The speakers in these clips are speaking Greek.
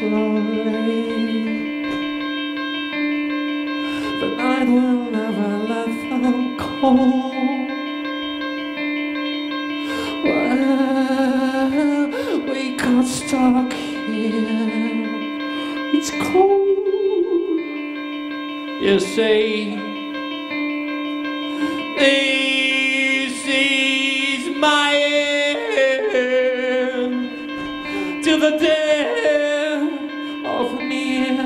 slowly. The night will never let them call. Well, we got stuck here. It's cold. You say, this is my end till the death of near.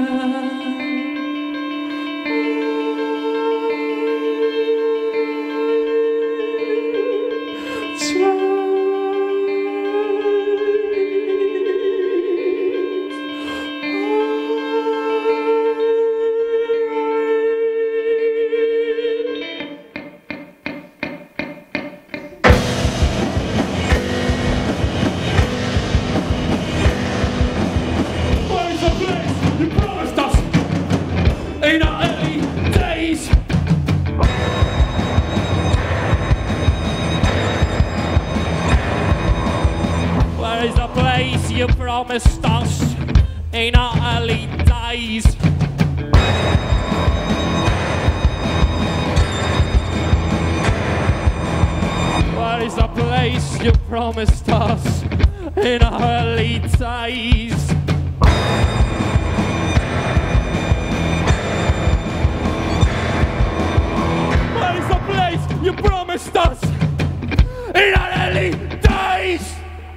In our early days, where is the place you promised us in our early days? Where is the place you promised us in our early days? You promised us in our early days.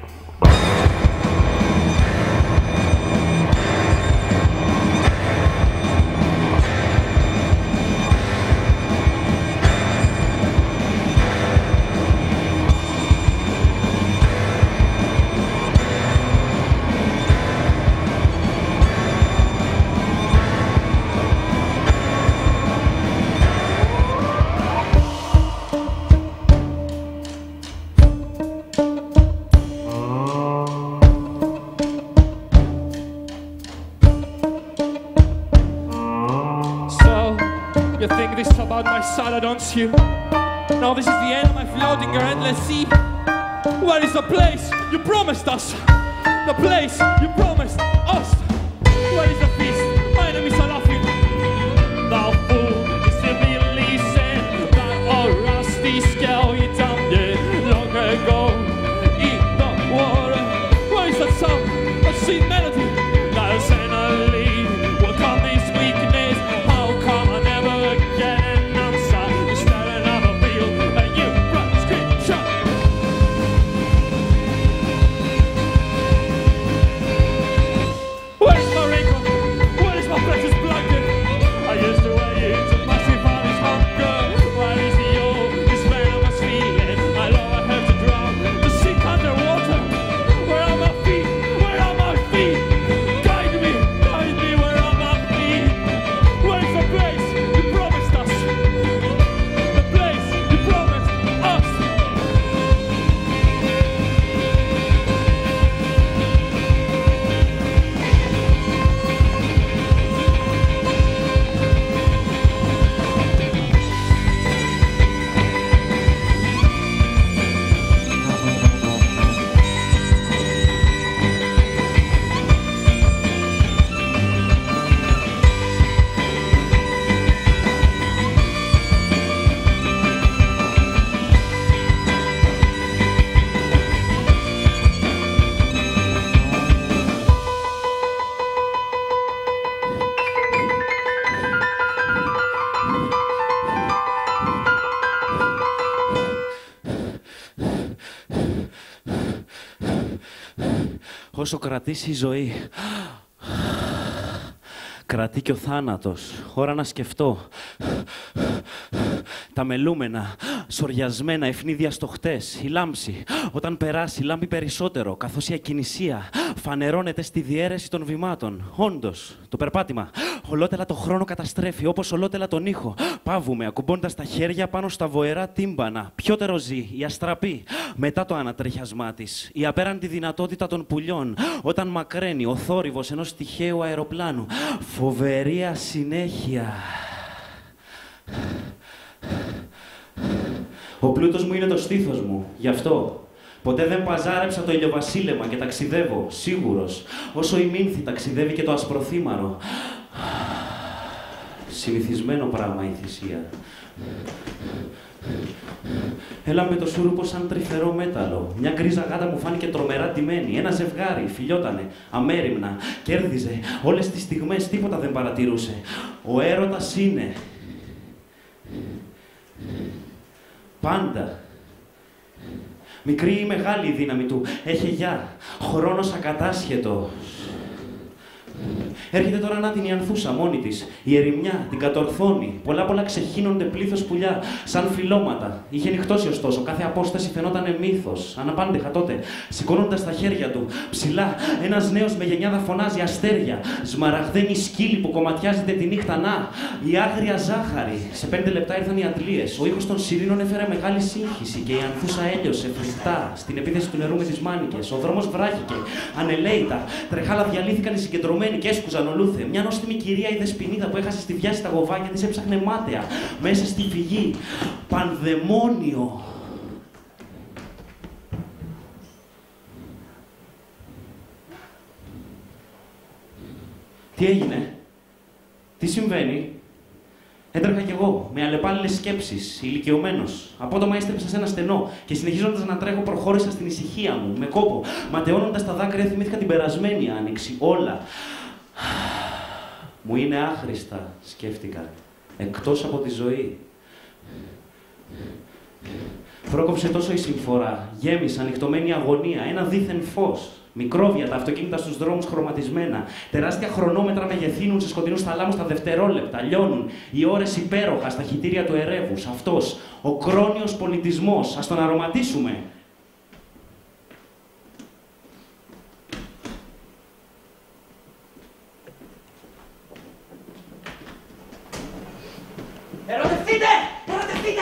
You think this is about my salad, don't you? Now this is the end of my floating your endless sea. Where is the place you promised us? The place you promised us. Where is the feast? My name is Alafin. Thou fool, is to be listen. Thou old rusty skeleton dead long ago in the water. Where is that sound? That sweet melody? That suddenly will come this weakness. How come I never get an answer? Instead of a bill and you run scripture. Where's my raincoat? Where is my precious blanket? I used to wear you to pacify this hunger. Where is the old, this venomous feeling? I know I have to drown, to sink underwater. Where are my feet? Where are my feet? Guide me, where are my feet? Where's the place you promised us? The place you promised us. Όσο κρατήσει η ζωή, κρατεί και ο θάνατος. Ώρα να σκεφτώ. Τα μελούμενα, σοριασμένα, ευνίδια στο χτες, η λάμψη. Όταν περάσει, λάμπει περισσότερο, καθώς η ακινησία φανερώνεται στη διαίρεση των βημάτων. Όντως, το περπάτημα ολότελα το χρόνο καταστρέφει, όπως ολότελα τον ήχο. Παύουμε, ακουμπώντας τα χέρια πάνω στα βοερά τύμπανα. Πιότερο ζει, η αστραπή, μετά το ανατρέχιασμά της. Η απέραντη δυνατότητα των πουλιών, όταν μακραίνει ο θόρυβος ενός τυχαίου αεροπλάνου. Φοβερή ασυνέχεια. Ο πλούτος μου είναι το στήθος μου, γι' αυτό Ποτέ δεν παζάρεψα το ηλιοβασίλεμα και ταξιδεύω, σίγουρος, όσο η Μήνθη ταξιδεύει και το ασπροθύμαρο. Συνηθισμένο πράγμα η θυσία. Έλα με το σούρουπο σαν τρυφερό μέταλλο. Μια γκρίζα γάτα μου φάνηκε τρομερά ντυμένη. Ένα ζευγάρι, φιλιότανε, αμέριμνα, κέρδιζε. Όλες τις στιγμές τίποτα δεν παρατηρούσε. Ο έρωτας είναι. Πάντα. Μικρή ή μεγάλη η δύναμη του. Έχει γεια. Χρόνος ακατάσχετος. Έρχεται τώρα να την η ανθούσα μόνη της. Η ερημιά την κατορθώνει. Πολλά ξεχύνονται πλήθος πουλιά, σαν φυλλώματα. Είχε νυχτώσει ωστόσο. Κάθε απόσταση φαινότανε μύθος. Αναπάντεχα τότε, σηκώνοντας τα χέρια του. Ψηλά, ένας νέος με γενιάδα φωνάζει αστέρια. Σμαραγδένη σκύλη που κομματιάζεται τη νύχτα. Να, η άγρια ζάχαρη. Σε 5 λεπτά ήρθαν οι αντλίες. Ο ήχος των σιρήνων έφερε μεγάλη σύγχυση και η ανθούσα έλειωσε φρικτά στην επίθεση του νερού με τις μάνικες. Ο δρόμος βράχηκε. Ανελαίητα. Τρεχάλα διαλύθηκαν οι συγκεντρωμένοι και έσκουζαν ολούθε. Μια νόστιμη κυρία η Δεσποινίδα που έχασε στη βιάση τα γοβάκια της έψαχνε μάταια μέσα στη φυγή. Πανδαιμόνιο. Τι έγινε, τι συμβαίνει? Έτρεχα κι εγώ, με αλλεπάλληλες σκέψεις, ηλικιωμένος. Απότομα έστρεψα σε ένα στενό και συνεχίζοντας να τρέχω, προχώρησα στην ησυχία μου, με κόπο. Ματαιώνοντας τα δάκρυα, θυμήθηκα την περασμένη άνοιξη. Όλα μου είναι άχρηστα, σκέφτηκα, εκτός από τη ζωή. Πρόκοψε τόσο η συμφορά, γέμισα ανοιχτωμένη αγωνία, ένα δίθεν φως. Μικρόβια, τα αυτοκίνητα στους δρόμους χρωματισμένα. Τεράστια χρονόμετρα μεγεθύνουν σε σκοτεινούς θαλάμους τα δευτερόλεπτα. Λιώνουν οι ώρες υπέροχα στα χυτήρια του ερεύους. Αυτός, ο κρόνιος πολιτισμός. Ας τον αρωματίσουμε. Ερωτευτείτε! Ερωτευτείτε!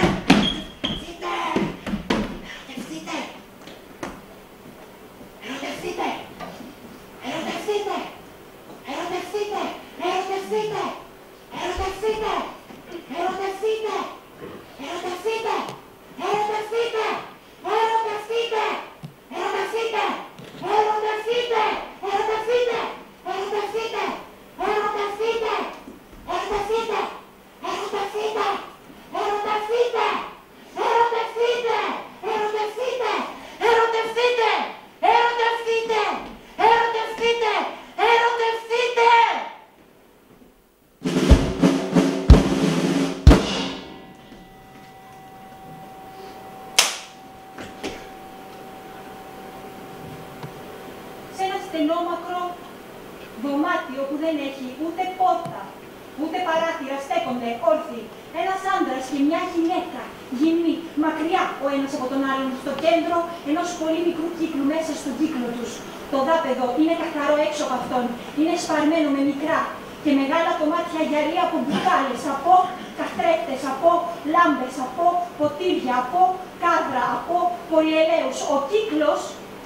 στενόμακρο δωμάτιο που δεν έχει ούτε πόρτα, ούτε παράθυρα, στέκονται όρθιοι. Ένας άντρας και μια γυναίκα, γυμνοί, μακριά ο ένας από τον άλλον, στο κέντρο ενός πολύ μικρού κύκλου μέσα στον κύκλο τους. Το δάπεδο είναι καθαρό έξω από αυτόν, είναι σπαρμένο με μικρά και μεγάλα κομμάτια γυαλί από μπουκάλες, από καθρέφτες, από λάμπες, από ποτήρια, από κάδρα, από πολυελαίους. Ο κύκλος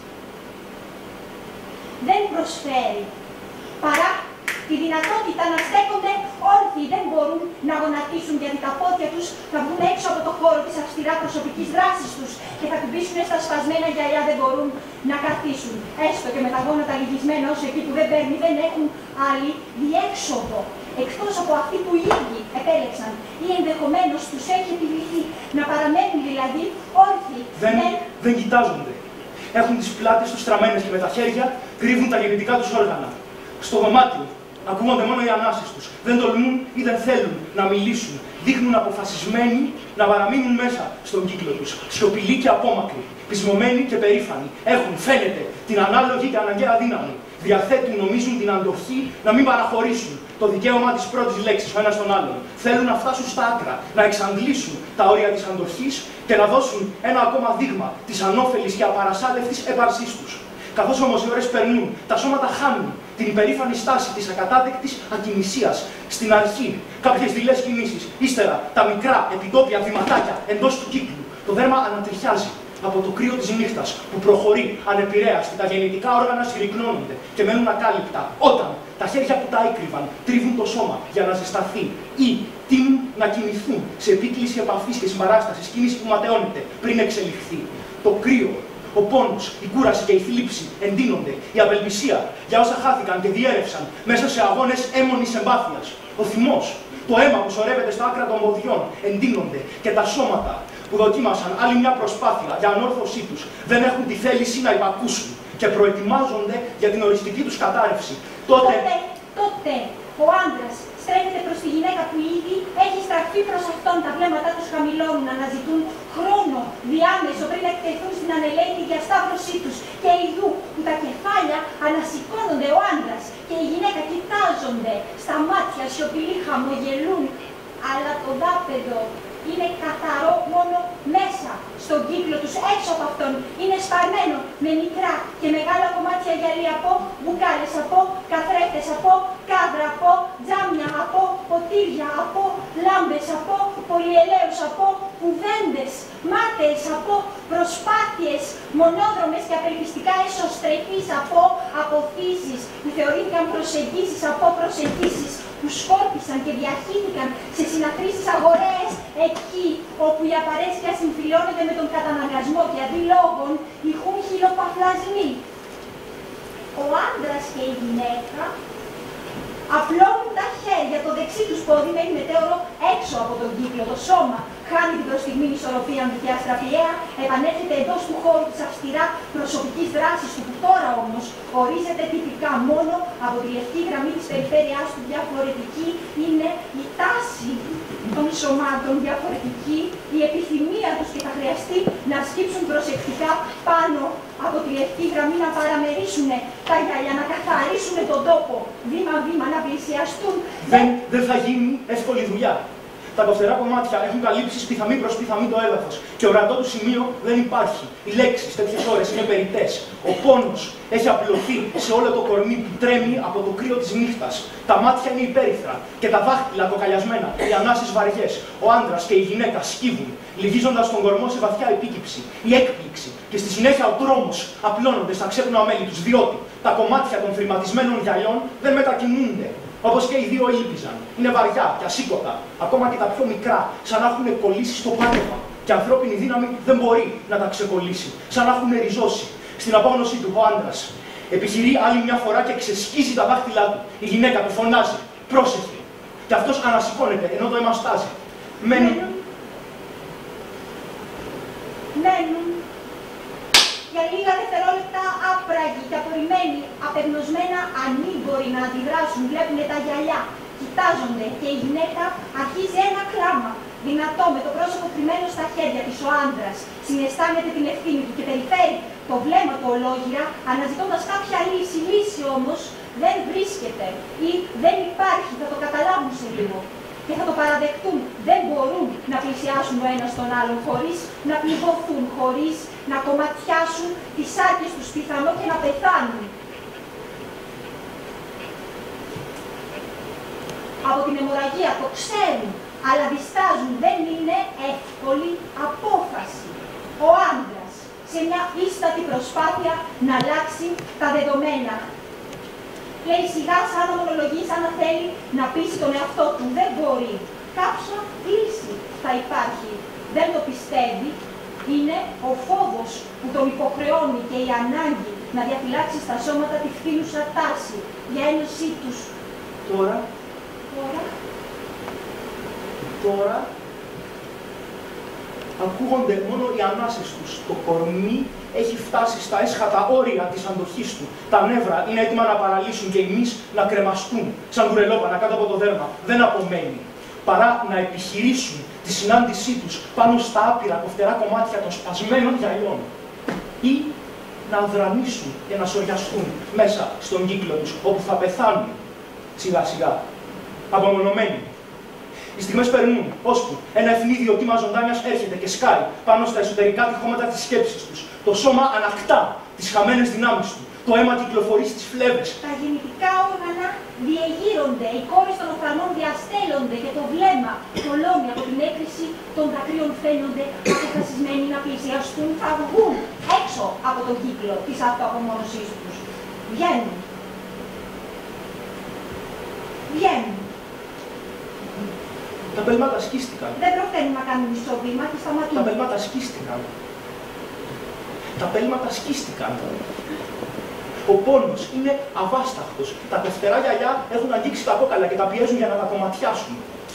δεν προσφέρει παρά τη δυνατότητα να στέκονται όρθιοι, δεν μπορούν να γονατίσουν γιατί τα πόδια τους θα βγουν έξω από το χώρο της αυστηρά προσωπικής δράσης τους και θα κουμπίσουν στα σπασμένα γυαλιά, δεν μπορούν να καθίσουν. Έστω και με τα γόνατα λυγισμένα όσο εκεί που δεν παίρνει, δεν έχουν άλλη διέξοδο. Εκτός από αυτοί που οι ίδιοι επέλεξαν ή ενδεχομένως τους έχει επιβληθεί να παραμένουν δηλαδή όρθιοι. Δεν κοιτάζονται. Έχουν τις πλάτες τους στραμμένες και με τα χέρια κρύβουν τα γεννητικά τους όργανα. Στο δωμάτιο ακούγονται μόνο οι ανάσεις τους. Δεν τολμούν ή δεν θέλουν να μιλήσουν. Δείχνουν αποφασισμένοι να παραμείνουν μέσα στον κύκλο τους. Σιωπηλοί και απόμακροι, πεισμωμένοι και περήφανοι. Έχουν, φαίνεται, την ανάλογη και αναγκαία δύναμη. Διαθέτουν, νομίζουν την αντοχή να μην παραχωρήσουν το δικαίωμα της πρώτης λέξης ο ένας τον άλλον. Θέλουν να φτάσουν στα άκρα, να εξαντλήσουν τα όρια της αντοχής και να δώσουν ένα ακόμα δείγμα της ανώφελης και απαρασάλευτης έπαρσής τους. Καθώς όμως οι ώρες περνούν, τα σώματα χάνουν την υπερήφανη στάση της ακατάδεκτης ακινησίας. Στην αρχή, κάποιες δειλές κινήσεις, ύστερα τα μικρά επιτόπια βηματάκια εντός του κύκλου. Το δέρμα ανατριχιάζει από το κρύο της νύχτας που προχωρεί ανεπηρέαστη, τα γεννητικά όργανα συρρυκνώνονται και μένουν ακάλυπτα. Όταν τα χέρια που τα έκρυβαν τρίβουν το σώμα για να ζεσταθεί ή τείνουν να κινηθούν σε επίκληση επαφής και συμπαράστασης, κίνηση που ματαιώνεται πριν εξελιχθεί. Το κρύο Ο πόνος, η κούραση και η θλίψη εντείνονται. Η απελπισία για όσα χάθηκαν και διέρευσαν μέσα σε αγώνες έμμονης εμπάθειας. Ο θυμός, το αίμα που σωρεύεται στα άκρα των ποδιών εντείνονται και τα σώματα που δοκίμασαν άλλη μια προσπάθεια για ανόρθωσή τους δεν έχουν τη θέληση να υπακούσουν και προετοιμάζονται για την οριστική τους κατάρρευση. Τότε ο άντρας στρέφεται προς τη γυναίκα που ήδη έχει στραφεί προς αυτόν. Τα βλέμματά τους χαμηλώνουν, αναζητούν χρόνο διάμεσο πριν να εκτεθούν στην ανελαίτη διασταύρωσή τους. Και ειδού που τα κεφάλια ανασηκώνονται, ο άντρας και η γυναίκα κοιτάζονται στα μάτια, σιωπηλοί, χαμογελούν, αλλά το δάπεδο είναι καθαρό μόνο μέσα στον κύκλο τους. Έξω από αυτόν είναι σπαρμένο με μικρά και μεγάλα κομμάτια γυαλί από μπουκάλες, από καθρέφτες, από κάδρα, από τζάμια, από ποτήρια, από λάμπες, από πολυελαίους, από κουβέντες, μάταιες, από προσπάθειες μονόδρομες και απελπιστικά εσωστρεφείς, από αποθήσεις που θεωρήθηκαν προσεγγίσεις, από προσεγγίσεις που σκόρπισαν και διαχύθηκαν σε συναθρήσεις αγορές, εκεί όπου η απαρέσκεια συμφιλιώνεται με τον καταναγκασμό και αντί λόγων ηχούν χιλοπαφλασμοί. Ο άντρας και η γυναίκα απλώνουν τα χέρια, το δεξί τους πόδι μένει μετέωρο έξω από τον κύκλο. Το σώμα χάνει την προς στιγμήν ισορροπία με διαστραπιαία, επανέρχεται εντός του χώρου της αυστηρά προσωπικής δράσης του, που τώρα όμως ορίζεται τυπικά μόνο από τη λευκή γραμμή της περιφέρειάς του. Διαφορετική είναι η τάση των σωμάτων, διαφορετική η επιθυμία τους και θα χρειαστεί να σκύψουν προσεκτικά πάνω από τη λευκή γραμμή, να παραμερίσουν τα γυαλιά, να καθαρίσουν τον τόπο, βήμα-βήμα, να πλησιαστούν. Δεν θα γίνει εύκολη δουλειά. Τα κοφτερά κομμάτια έχουν καλύψει σπιθαμή προς σπιθαμή το έδαφος και ορατό του σημείο δεν υπάρχει. Οι λέξεις τέτοιες ώρες είναι περιττές. Ο πόνος έχει απλωθεί σε όλο το κορμί που τρέμει από το κρύο της νύχτας. Τα μάτια είναι υπέρυθρα και τα δάχτυλα κοκαλιασμένα, οι ανάσες βαριές. Ο άντρας και η γυναίκα σκύβουν, λυγίζοντας τον κορμό σε βαθιά επίκυψη, η έκπληξη και στη συνέχεια ο τρόμος απλώνονται στα ξέπνοα μέλη τους, διότι τα κομμάτια των φρηματισμένων γυαλιών δεν μετακινούνται. Όπως και οι δύο ήλπιζαν. Είναι βαριά και ασήκωτα, ακόμα και τα πιο μικρά, σαν να έχουν κολλήσει στο πάτωμα. Και ανθρώπινη δύναμη δεν μπορεί να τα ξεκολλήσει, σαν να έχουν ριζώσει. Στην απόγνωσή του ο άντρας επιχειρεί άλλη μια φορά και ξεσκίζει τα δάχτυλά του. Η γυναίκα του φωνάζει, πρόσεχε. Και αυτός ανασηκώνεται ενώ το αίμα στάζει. Μένουν για λίγα δευτερόλεπτα άπραγοι και απορριμμένοι, απεγνωσμένα, ανήμποροι να αντιδράσουν, βλέπουν τα γυαλιά, κοιτάζονται και η γυναίκα αρχίζει ένα κλάμα. Δυνατό, με το πρόσωπο κρυμμένο στα χέρια της, ο άντρας συναισθάνεται την ευθύνη του και περιφέρει το βλέμμα του ολόγυρα, αναζητώντας κάποια λύση. Λύση όμως δεν βρίσκεται ή δεν υπάρχει, θα το καταλάβουν σε λίγο. Και θα το παραδεχτούν. Δεν μπορούν να πλησιάσουν ο ένας τον άλλον χωρίς να πληγωθούν, χωρίς να κομματιάσουν τις άρκες τους, πιθανό και να πεθάνουν. Από την αιμορραγία το ξέρουν, αλλά διστάζουν. Δεν είναι εύκολη απόφαση. Ο άντρας σε μια ίστατη προσπάθεια να αλλάξει τα δεδομένα. Λέει σιγά, σαν να μονολογεί, σαν να θέλει να πείσει τον εαυτό του. Δεν μπορεί. Κάποια λύση θα υπάρχει. Δεν το πιστεύει. Είναι ο φόβος που τον υποχρεώνει και η ανάγκη να διαφυλάξει στα σώματα τη φθήνουσα τάση για ένωσή τους. Τώρα ακούγονται μόνο οι ανάσες τους. Το κορμί έχει φτάσει στα έσχατα όρια της αντοχής του. Τα νεύρα είναι έτοιμα να παραλύσουν και εμείς να κρεμαστούν σαν κουρελόπανα κάτω από το δέρμα. Δεν απομένει παρά να επιχειρήσουν τη συνάντησή τους πάνω στα άπειρα κοφτερά κομμάτια των σπασμένων γυαλιών ή να δρανήσουν και να σοριαστούν μέσα στον κύκλο τους, όπου θα πεθάνουν σιγά σιγά, απομονωμένοι. Οι στιγμές περνούν, ώσπου ένα ευνίδιο κύμα ζωντάνιας έρχεται και σκάει πάνω στα εσωτερικά τυχώματα της σκέψης τους. Το σώμα ανακτά τις χαμένες δυνάμεις του. Το αίμα κυκλοφορεί στις φλέβες. Τα γεννητικά όργανα διεγείρονται, οι κόρες των οφθαλμών διαστέλλονται και το βλέμμα θολώνει από την έκρηση των δακρύων, φαίνονται αποφασισμένοι να πλησιαστούν, θα βγουν έξω από τον κύκλο της αυτοαπομόνωσής τους. Βγαίνουν. Τα πέλματα σκίστηκαν. Δεν προφέρουν να κάνουν μισό βήμα και σταματούν. Τα πέλματα σκίστηκαν. Τα πέλματα σκίστηκαν. Ο πόνος είναι αβάσταχτος. Τα κοφτερά γυαλιά έχουν αγγίξει τα κόκαλα και τα πιέζουν για να τα κομματιάσουν.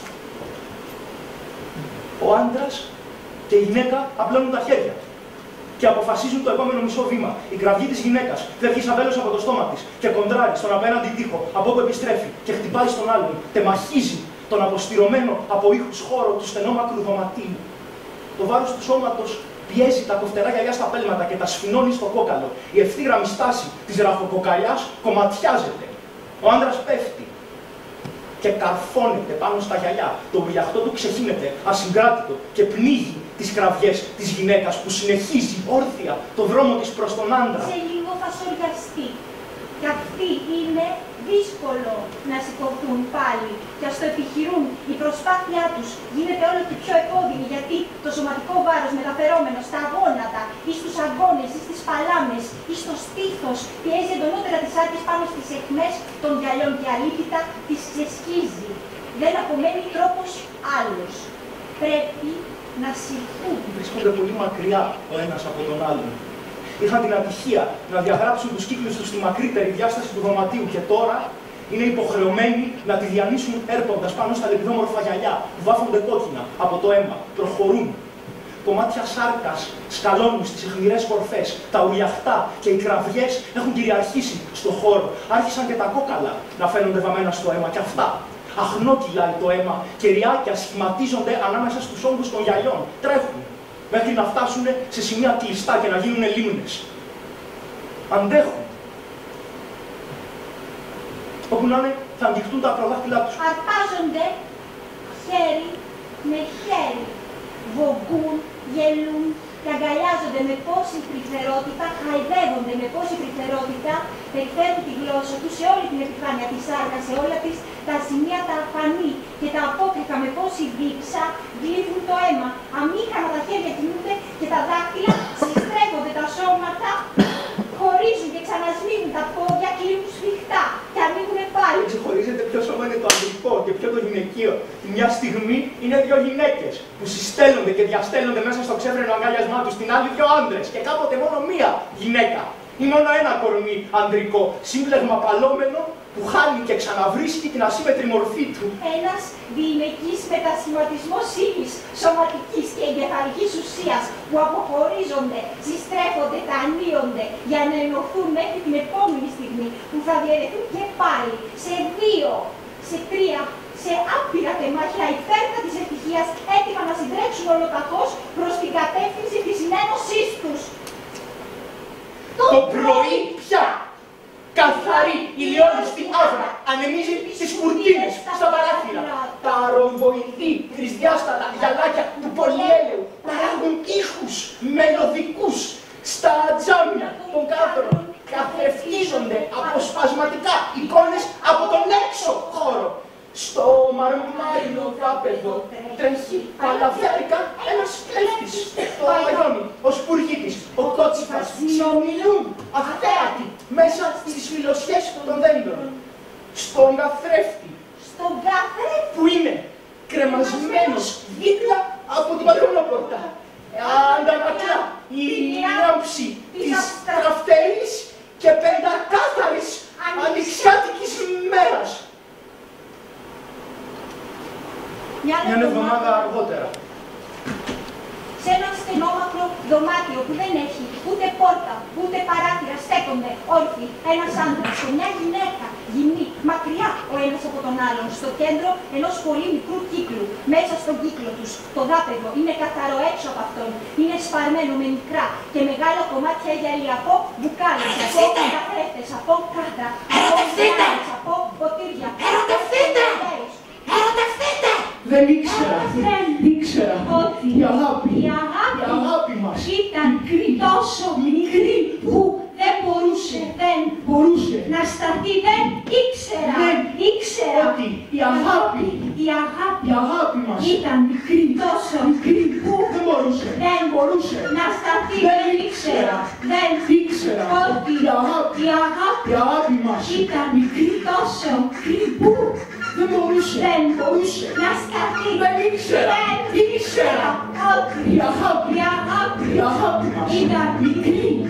Ο άντρας και η γυναίκα απλώνουν τα χέρια και αποφασίζουν το επόμενο μισό βήμα. Η κραυγή της γυναίκας φεύγει σαν βέλος από το στόμα της και κοντράρει στον απέναντι τοίχο, από όπου επιστρέφει και χτυπάει στον άλλον. Τεμαχίζει τον αποστηρωμένο από ήχους χώρο του στενόμακρου δωματίου. Το βάρος του σώματος πιέζει τα κοφτερά γυαλιά στα πέλματα και τα σφινώνει στο κόκαλο. Η ευθύγραμμη στάση της ραχοκοκαλιάς κομματιάζεται. Ο άντρας πέφτει και καρφώνεται πάνω στα γυαλιά. Το ουρλιαχτό του ξεχύνεται, ασυγκράτητο, και πνίγει τις κραυγές της γυναίκας που συνεχίζει όρθια το δρόμο της προς τον άντρα. Σε λίγο θα σοριαστεί. Και αυτοί είναι δύσκολο να σηκωθούν πάλι. Και ας το επιχειρούν, η προσπάθειά τους γίνεται όλο και πιο επώδυνη, γιατί το σωματικό βάρος μεταφερόμενο στα γόνατα ή στους αγκώνες ή στις παλάμες ή στο στήθος πιέζει εντονότερα τις άρκες πάνω στις αιχμές των γυαλιών και αλήθητα τις ξεσκίζει. Δεν απομένει τρόπος άλλος. Πρέπει να σηκούν. Βρίσκονται πολύ μακριά ο ένας από τον άλλον. Είχαν την ατυχία να διαγράψουν τους κύκλους τους στη μακρύτερη διάσταση του δωματίου και τώρα είναι υποχρεωμένοι να τη διανύσουν έρποντας πάνω στα λεπιδόμορφα γυαλιά που βάφονται κόκκινα από το αίμα. Προχωρούν. Κομμάτια σάρκας σκαλώνουν στις αιχμηρές κορφές. Τα ουρλιαχτά και οι κραυγές έχουν κυριαρχήσει στο χώρο. Άρχισαν και τα κόκαλα να φαίνονται βαμμένα στο αίμα και αυτά. Αχνό κυλάει το αίμα και ριάκια σχηματίζονται ανάμεσα στους όγκους των γυαλιών. Τρέχουν μέχρι να φτάσουν σε σημεία κλειστά και να γίνουν λίμνες. Αντέχουν. Όπου να είναι, θα αγγιχτούν τα προδάχτυλά τους. Αρπάζονται χέρι με χέρι. Βογκούν, γελούν και αγκαλιάζονται με πόση τρυφερότητα, χαϊδεύονται με πόση τρυφερότητα, περιφέρουν τη γλώσσα τους σε όλη την επιφάνεια της σάρκας, σε όλα τις τα σημεία τα αφανή και τα απόκριφα με πόση δίψα γλύφουν το αίμα. Αμήχανα τα χέρια κινούνται και τα δάχτυλα συστρέφονται τα σώματα, χωρίζουν και ξανασμίγουν τα πόδια, κλείνουν σφιχτά και ανοίγουν πάλι. Δεν ξεχωρίζεται ποιο σώμα είναι το ανδρικό και ποιο το γυναικείο. Μια στιγμή είναι δύο γυναίκες που συστέλνονται και διαστέλνονται μέσα στο ξέφρενο αγκάλιασμά τους, την άλλη δύο άντρες και κάποτε μόνο μία γυναίκα. Ή μόνο ένα κορμί ανδρικό, σύμπλεγμα παλόμενο που χάνει και ξαναβρίσκει την ασύμμετρη μορφή του. Ένας διηνεκής μετασχηματισμός ύλης, σωματικής και εγκεφαλικής ουσίας που αποχωρίζονται, συστρέφονται, τανίονται για να ενωθούν μέχρι την επόμενη στιγμή που θα διαιρεθούν και πάλι σε δύο, σε τρία, σε άπειρα τεμάχια υπέρτα της ευτυχίας, έτοιμα να συντρέξουν ολοταχώς προς την κατεύθυνση της συνένωσής τους. Το πρωί πια! Καθαρή ηλιόλουστη άβρα ανεμίζει στις κουρτίνες, στα παράθυρα. Τα ρομποειδή τρισδιάστατα γυαλάκια του πολυέλαιου παράγουν ήχους μελωδικούς στα τζάμια των κάδρων. Καθρεφτίζονται αποσπασματικά εικόνες από τον έξω χώρο. Στο μαρμάρινο δάπεδο τρέχει παλαβιάρικα ένας κλέφτης. Το αγιώνει, ο σπουργίτης, ο κότσιφας συνομιλούν αθέατοι μέσα στις φιλοσιές των δέντρων. Στον καθρέφτη, που είναι κρεμασμένος δίπλα από την μπαλκονόπορτα, αντανακλά η λάμψη της καυτερής και πεντακάθαρης ανοιξιάτικης μέρας. Μια εβδομάδα αργότερα. Σε ένα στενόμακρο δωμάτιο που δεν έχει ούτε πόρτα, ούτε παράθυρα, στέκονται όρθιοι ένας άντρας και μια γυναίκα, γυμνή, μακριά ο ένας από τον άλλον, στο κέντρο ενός πολύ μικρού κύκλου. Μέσα στον κύκλο τους το δάπεδο είναι καθαρό έξω από αυτόν, είναι σπαρμένο με μικρά και μεγάλα κομμάτια γυαλί από μπουκάλες, από καθρέφτες, από κάρτα, από μπουκάλες, από ποτήρια. Ερωτευτείτε! Ερωτευτείτε! Δεν ήξερα ότι η αγάπη μας ήταν τόσο μικρή που δεν μπορούσε να σταθεί, δεν ήξερα ότι η αγάπη μας ήταν μικρή, τόσο μικρή που δεν μπορούσε να σταθεί, δεν ήξερα ότι η αγάπη μας ήταν μικρή, τόσο μικρή που δεν μπορούσε να σταθεί, δεν ήξερα ότι η αγάπη η αγάπη μας ήταν μικρή,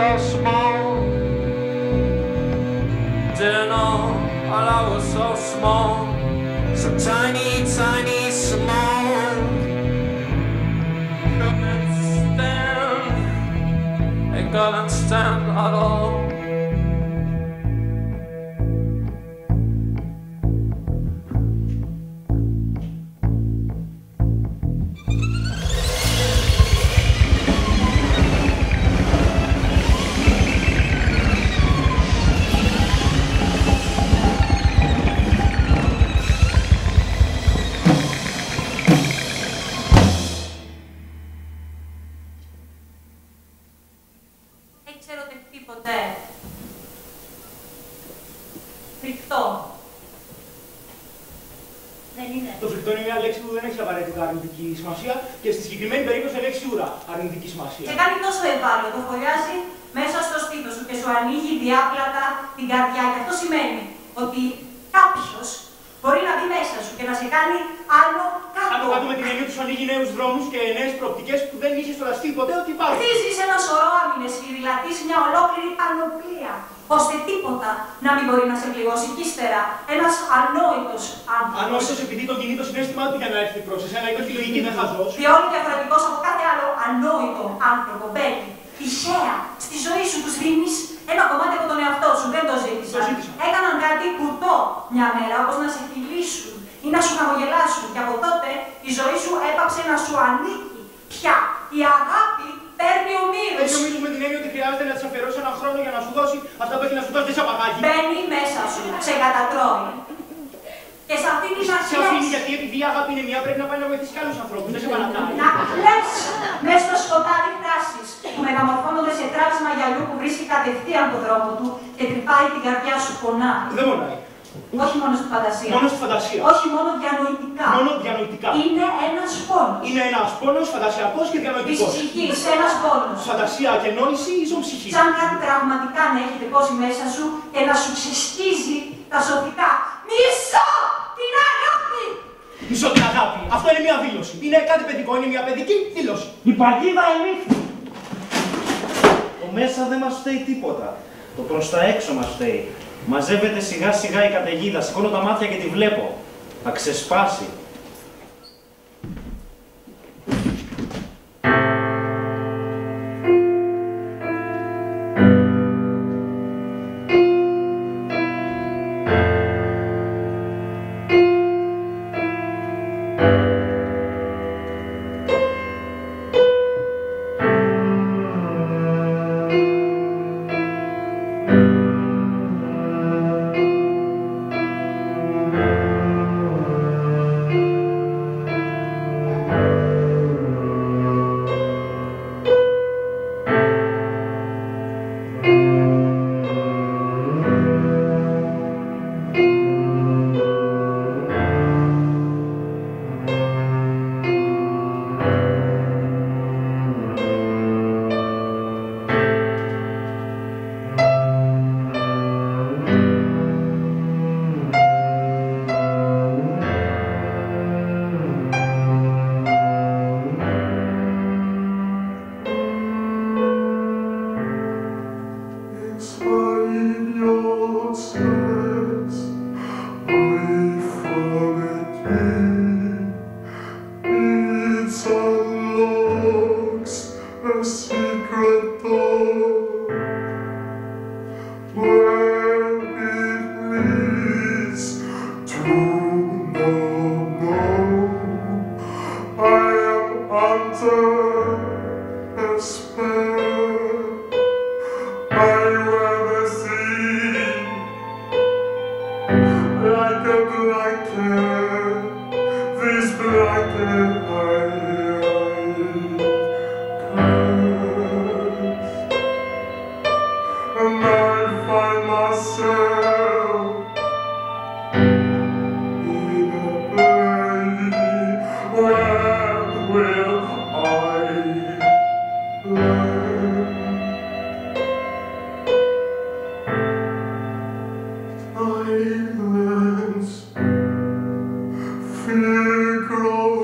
so small. Didn't know all I was so small, so tiny, tiny, small. Couldn't stand, I couldn't stand at all. Έχεις ερωτευτεί ποτέ? Φρικτό. Δεν είναι. Το φρικτό είναι μια λέξη που δεν έχει απαραίτητα αρνητική σημασία και στη συγκεκριμένη περίπτωση έχει σίγουρα αρνητική σημασία. Και κάτι τόσο ευάλωτο, φωλιάζει μέσα στο στήθο σου και σου ανοίγει διάπλατα την καρδιά. Και αυτό σημαίνει ότι κάποιος μπορεί να μπει μέσα σου και να σε κάνει άλλο κάτω. Κάτω με την έννοια του σου ανοίγει νέους δρόμους και νέες προοπτικές που δεν είχες φανταστεί ποτέ ότι υπάρχουν. Χτίζεις ένα σωρό άμυνες, σφυριλατείς μια ολόκληρη πανοπλία, ώστε τίποτα να μην μπορεί να σε πληγώσει. Και ύστερα ένας ανόητος άνθρωπος. Ανόητος επειδή τον κινεί το συναίσθημά του για να έρθει προς εσένα, είπε τη λογική δεν χαζός. Διότι διαφορετικός από κάθε άλλο ανόητο άνθρωπο μπαίνει τυχαία στη ζωή σου, τους δίνεις ένα κομμάτι από τον εαυτό σου. Δεν το ζήτησαν. Έκαναν κάτι κουτό μια μέρα, όπως να σε φιλήσουν ή να σου χαμογελάσουν. Και από τότε η ζωή σου έπαψε να σου ανήκει. Πια η αγάπη παίρνει ομήρους. Παίρνει ομήρους με την έννοια ότι χρειάζεται να της αφιερώσει έναν χρόνο για να σου δώσει αυτά που έχει να σου δώσει, δεν σε απαγάγει. Μπαίνει μέσα σου, σε κατατρώει. Και σε αφήνει να σε αφήνει γιατί επειδή η αγάπη είναι μία, πρέπει να πάει να βοηθήσει και άλλους ανθρώπους. Δεν σε παρατάει. Να κλαις μες στο σκοτάδι φράσεις που μεταμορφώνονται σε τράβισμα γυαλιού που βρίσκει κατευθείαν τον δρόμο του και τρυπάει την καρδιά σου, πονάει. Δεν πονάει. Όχι μόνο στη φαντασία. Μόνο στη φαντασία. Όχι μόνο διανοητικά. Μόνο διανοητικά. Είναι ένας πόνος. Είναι ένας πόνος φαντασιακός και διανοητικός. Της ψυχής, ένας πόνος. Φαντασία και νόηση ίσον ψυχή. Σαν κάτι πραγματικά να έχει τυπώσει μέσα σου και να σου ξεσκίζει τα σωτικά. Μισώ την αγάπη! Μισώ την αγάπη. Αυτό είναι μια δήλωση. Είναι κάτι παιδικό, είναι μια παιδική δήλωση. Η παγίδα ελήφθη. Το μέσα δεν μας φταίει τίποτα. Το προς τα έξω μας φταίει. Μαζεύεται σιγά σιγά η καταιγίδα. Σηκώνω τα μάτια και τη βλέπω. Θα ξεσπάσει.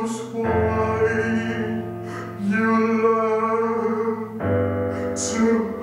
To hate.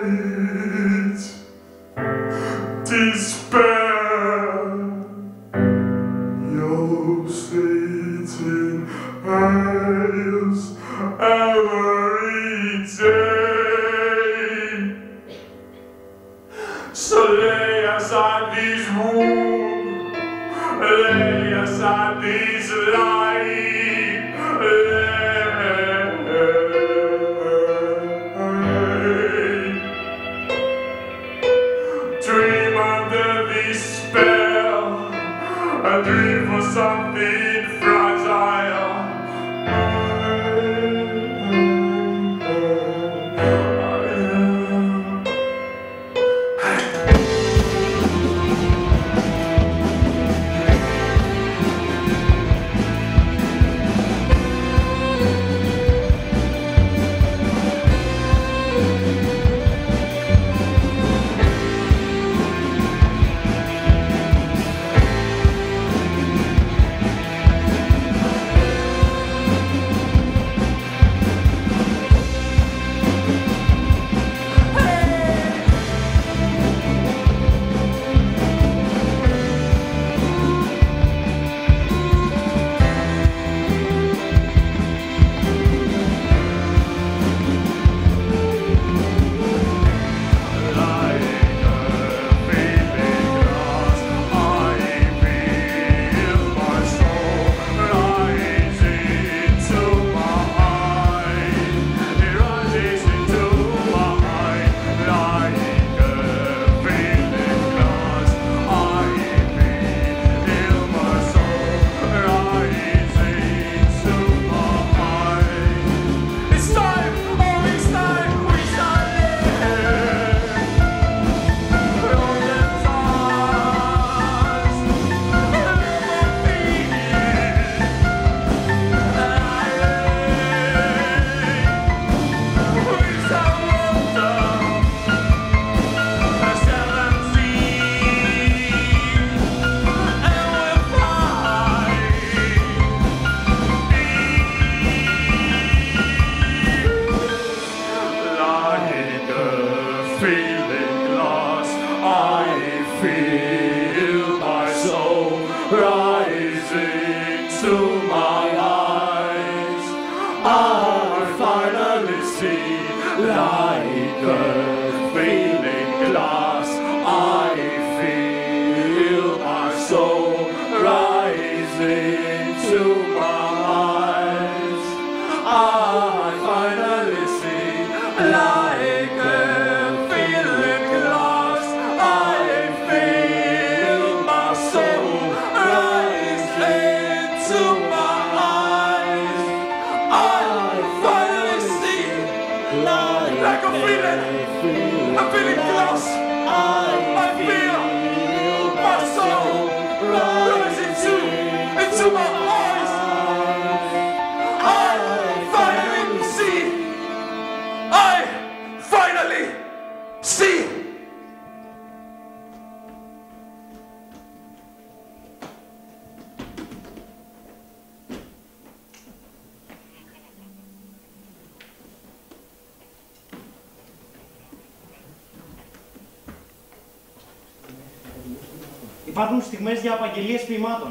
Υπάρχουν στιγμές για απαγγελίες ποιημάτων.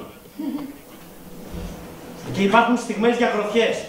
Και υπάρχουν στιγμές για γροθιές.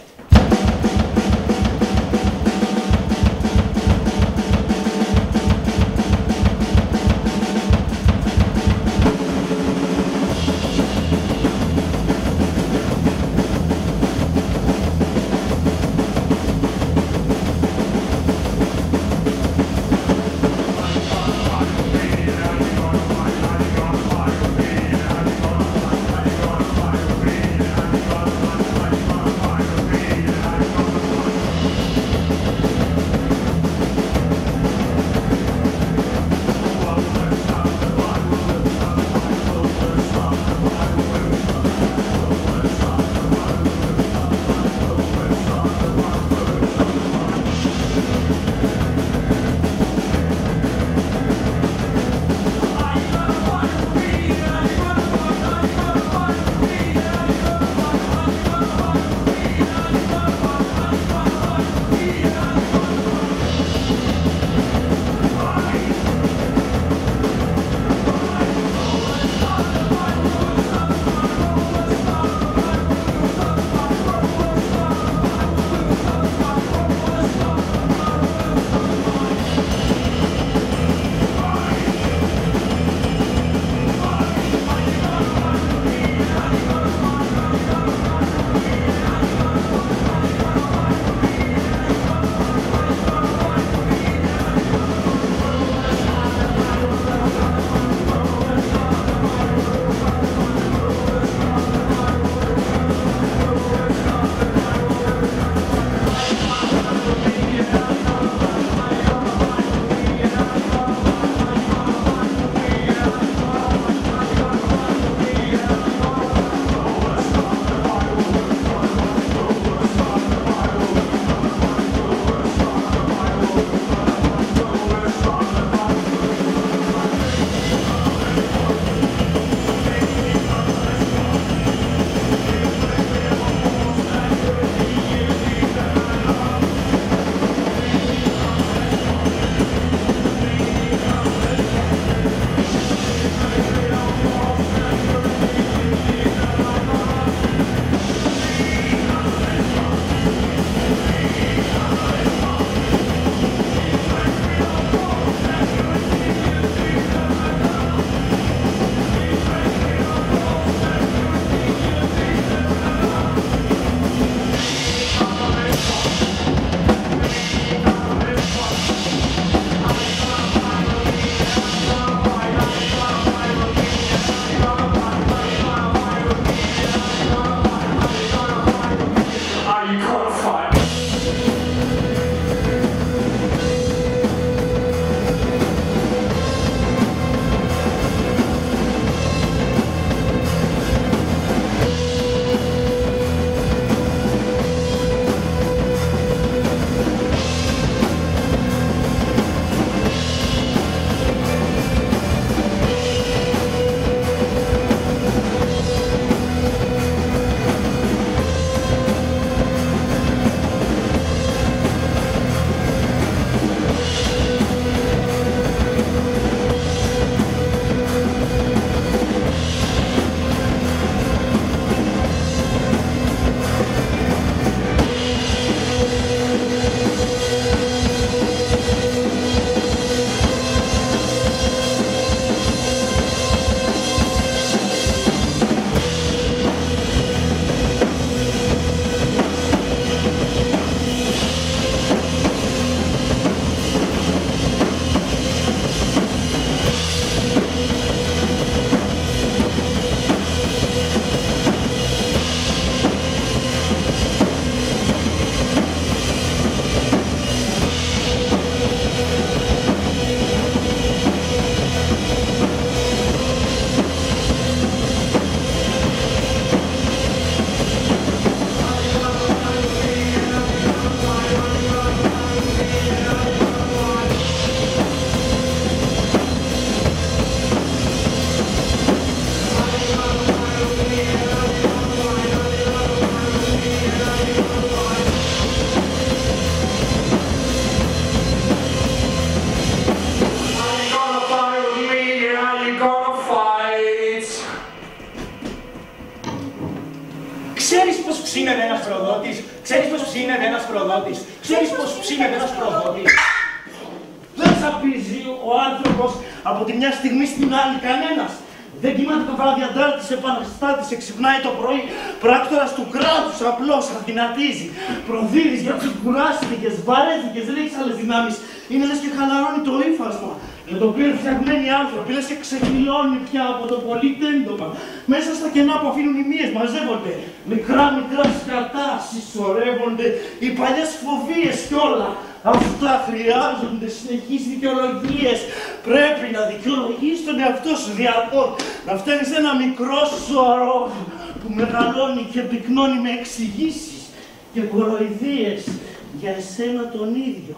ψήνεται ένας προδότης? Ξέρεις πως ψήνεται ένας προδότης? Ξέρεις πως ψήνεται ένας προδότης? Δεν σαπίζει ο άνθρωπος από τη μια στιγμή στην άλλη κανένας. Δεν κοιμάται το βράδυ, αντάρτης, επαναστάτησε, ξυπνάει το πρωί, πράκτορας του κράτους, απλώς αδυνατίζει. Προδίδεις γιατί κουράστηκες, βαρέθηκες, ρίξεις άλλες δυνάμεις. Είναι λες και χαλαρώνει το ύφασμα. Με το οποίο είναι φτιαγμένοι άνθρωποι, λες και ξεχυλώνει πια από το πολύ τέντομα. Μέσα στα κενά που αφήνουν οι μύες μαζεύονται. Μικρά σκατά συσσωρεύονται, οι παλιές φοβίες κι όλα. Αυτά χρειάζονται συνεχείς δικαιολογίες. Πρέπει να δικαιολογείς τον εαυτό σου διαπών. Να φταίνεις ένα μικρό σωρό που μεγαλώνει και πυκνώνει με εξηγήσεις και κοροϊδίες για εσένα τον ίδιο.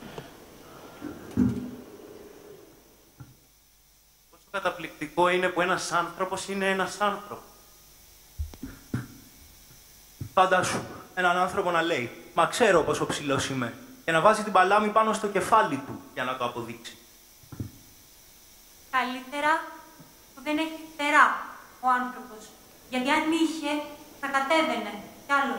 Πόσο καταπληκτικό είναι που ένας άνθρωπος είναι ένας άνθρωπος. Φαντάσου έναν άνθρωπο να λέει «Μα ξέρω πόσο ψηλός είμαι» και να βάζει την παλάμη πάνω στο κεφάλι του για να το αποδείξει. Καλύτερα που δεν έχει φτερά ο άνθρωπος. Γιατί αν είχε, θα κατέβαινε κι άλλο.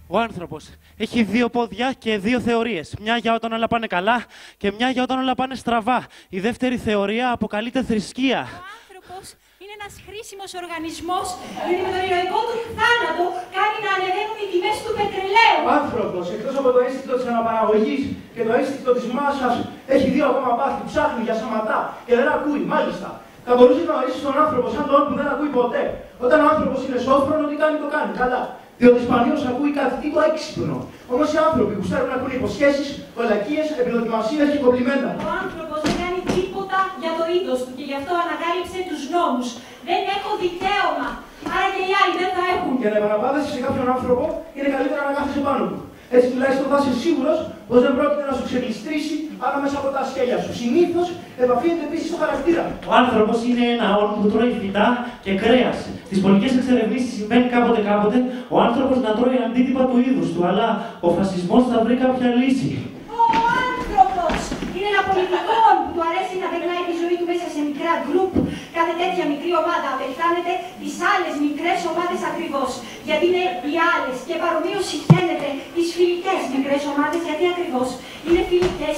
Ο άνθρωπος έχει δύο πόδια και δύο θεωρίες. Μια για όταν όλα πάνε καλά και μια για όταν όλα πάνε στραβά. Η δεύτερη θεωρία αποκαλείται θρησκεία. Ο άνθρωπος είναι ένας χρήσιμος οργανισμός, γιατί με τον ηρωικό του θάνατο κάνει να ανεβαίνουν οι τιμές του πετρελαίου. Ο άνθρωπος, εκτός από το αίσθητο της αναπαραγωγής και το αίσθητο της μάσας, έχει δύο ακόμα πάθη. Ψάχνει για σαματά και δεν ακούει, μάλιστα. Θα μπορούσε να ορίσει τον άνθρωπο σαν τον που δεν ακούει ποτέ. Όταν ο άνθρωπος είναι σόφρον, ό,τι κάνει το κάνει καλά. Διότι σπανίως ακούει κάτι τι το έξυπνο. Όμως οι άνθρωποι που ξέρουν να ακούνε υποσχέσεις, κολακίες, επιδοκιμασίες και κομπλιμέντα. Ο άνθρωπος δεν κάνει τίποτα για το είδος του και γι' αυτό ανακάλυψε τους νόμους. Δεν έχω δικαίωμα. Άρα και οι άλλοι δεν θα έχουν. Για να επαναπάβεσαι σε κάποιον άνθρωπο, είναι καλύτερα να κάθεσαι πάνω του. Έτσι τουλάχιστον θα είσαι σίγουρος πως δεν πρόκειται να σου ξεκλειστρήσει άλλο μέσα από τα σκέλια σου. Συνήθως επαφίεται επίσης στο χαρακτήρα. Ο άνθρωπος είναι ένα όν που τρώει φυτά και κρέας. Στις πολιτικές εξερευνήσεις συμβαίνει κάποτε ο άνθρωπος να τρώει αντίτυπα του είδους του, αλλά ο φασισμός θα βρει κάποια λύση. Ο άνθρωπος είναι ένα πολιτικό που του αρέσει να περνάει τη ζωή του μέσα σε μικρά γκρουπ. Κάθε τέτοια μικρή ομάδα απελθάνεται τις άλλες μικρές ομάδες ακριβώς. Γιατί είναι οι άλλες και παρομοίως συχαίνεται τις φιλικές μικρές ομάδες, γιατί ακριβώς είναι φιλικές.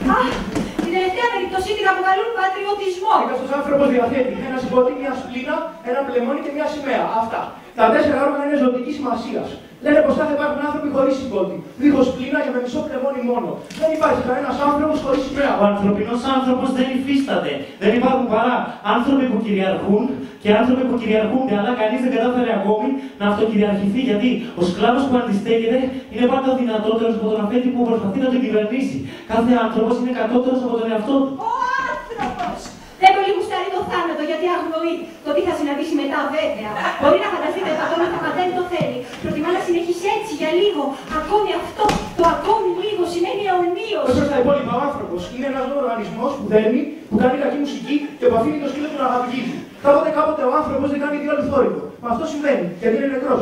Την τελευταία περίπτωση την αποκαλούν πατριωτισμό. Και αυτός ο άνθρωπος διαθέτει ένα συμπολί, μια σπλήνα, ένα πλεμόνι και μια σημαία. Αυτά. Τα 4 όργανα είναι ζωτικής σημασίας. Λένε πως θα υπάρχουν άνθρωποι χωρίς συμπολί. Δίχως πλήνα και με μισό πλεμόνι μόνο. Δεν υπάρχει κανένας άνθρωπος χωρίς σημαία. Ο ανθρωπινός άνθρωπος δεν υφίσταται. Δεν υπάρχουν παρά άνθρωποι που κυριαρχούν και άνθρωποι που κυριαρχούνται, αλλά κανείς δεν κατάφερε ακόμη να αυτοκυριαρχηθεί. Γιατί ο σκλάβος που αντιστέκεται είναι πάντα δυνατότερος από τον αφέντη που προσπαθεί να τον κυβερνήσει. Κάθε άνθρωπος είναι κατώτερος από τον εαυτό του. Ο άνθρωπος δεν πολύ γουστάρει το θάνατο γιατί αγνοεί το τι θα συναντήσει μετά, βέβαια. Μπορεί να φανταστείτε πατώματα, μα δεν το θέλει. Προτιμά να συνεχίσει έτσι για λίγο. Ακόμη αυτό, το ακόμη λίγο σημαίνει αιωνίως. Όσο στα υπόλοιπα, ο άνθρωπος είναι ένας οργανισμός που δένει, που κάνει κακή μουσική και που αφήνει το σκύλο του να αγαπηγίζει. Κάποτε ο άνθρωπος δεν κάνει διόλου θόρυβο. Μα αυτό συμβαίνει, γιατί είναι νεκρός.